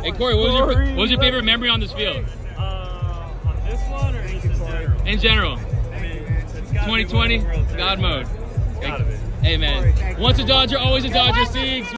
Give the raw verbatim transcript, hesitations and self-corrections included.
Hey Corey, what was your what was your favorite memory on this field? Uh, on this one or just in general? In general. I mean, it's gotta twenty twenty, be World Series. God mode. It's gotta be. Hey man, once a Dodger, always a Dodger. Seager.